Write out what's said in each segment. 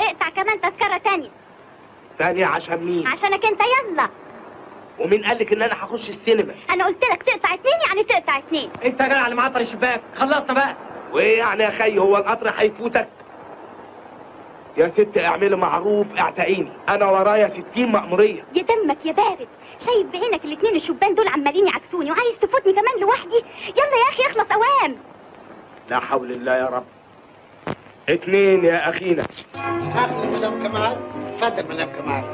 اقطع كمان تذكرة تانية. تانية عشان مين؟ عشانك انت. يلا. ومين قالك ان انا هخش السينما؟ انا قلت لك تقطع 2 يعني تقطع 2. انت يا جدع اللي معطر الشباك، خلصنا بقى. وايه يعني يا خي، هو القطر هيفوتك؟ يا ست اعملي معروف اعتقيني، انا ورايا 60 مأمورية. يا دمك يا بارد، شايف بعينك الاتنين الشبان دول عمالين يعكسوني وعايز تفوتني كمان لوحدي؟ يلا يا اخي اخلص اوام. لا حول الله يا رب. 2 يا اخينا. اخلي مدام كمال. اتفضل مدام كمال.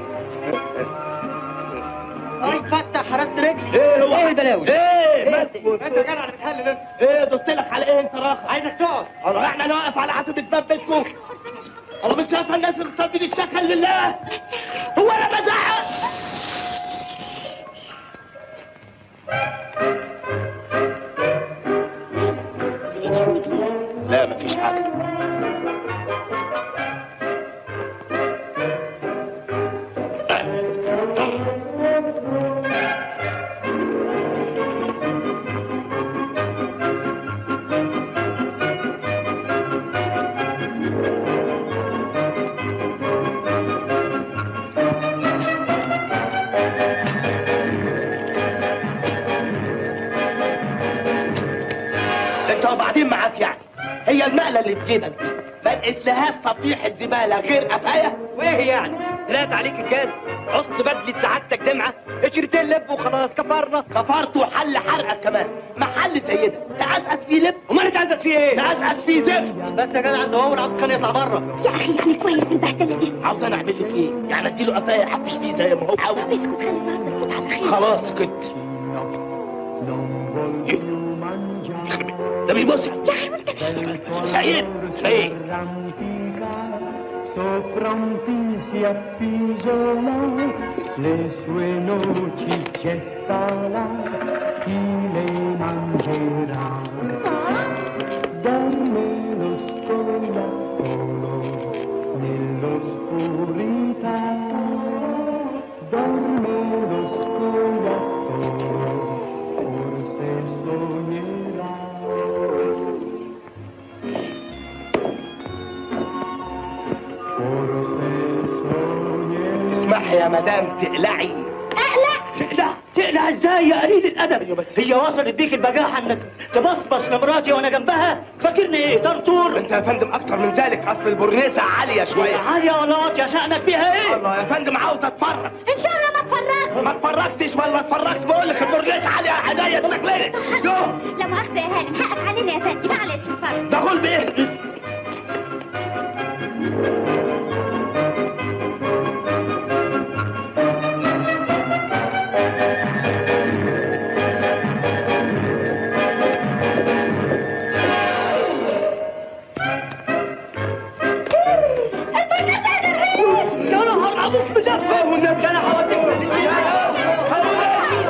اي فتح حرست رجلي. ايه هو؟ ايه البلاوي؟ ايه انت يا جدع اللي بتهلل انت. ايه دوستلك على ايه انت راخر؟ عايزك تقعد. الله احنا نقف على عتبة باب بيتكم. الله مش شايفه الناس اللي بتصدي الشكل لله؟ هو انا بزعق؟ لا مفيش حاجة. وبعدين معاك يعني هي المقلة اللي في جيبك دي ما لقيتلهاش صفيحة زبالة غير قفاية؟ وايه يعني؟ طلعت عليك الجاز، عصت بدلة سعادتك دمعة، اشرتين لب وخلاص كفرنا. كفرت وحل حرقك كمان، محل زي ده تعزقز فيه لب؟ امال اتعزز فيه ايه؟ تعزقز فيه زفت. بس يا جدع ده هو العصر كان يطلع بره. يا اخي يعني كويس البهدله دي. عاوز انا اعمل لك ايه؟ يعني اديله قفاية يحفش فيه زي ما هو عاوز؟ طب اسكت خلي النهارده تفوت على خير. خلاص كنت ده بيبص يا اخي وانت سعيد سعيد. Sopra un si appisola, le sue noci getterà, chi le mangerà? Dorme lo scoiattolo nell'oscurità, dorme lo scoiattolo, forse sognerà. اسمح يا مدام تقلعي. اقلع؟ تقلع ازاي يا قليل الادب؟ بس هي وصلت بيك البجاحه انك تبصبص لمراتي وانا جنبها؟ فاكرني ايه طرطور؟ انت يا فندم اكتر من ذلك، اصل البرنيطة عالية شوية. عالية ولا واطية؟ شأنك بيها ايه؟ الله يا فندم عاوز اتفرج. ان شاء الله ما اتفرجت. ما اتفرجتش ولا اتفرجت؟ بقول لك البرنيطة عالية عدايا تسكلني. لا مؤاخذة يا هانم، حقك علينا يا فندم، معلش اتفرج. دخول بايه؟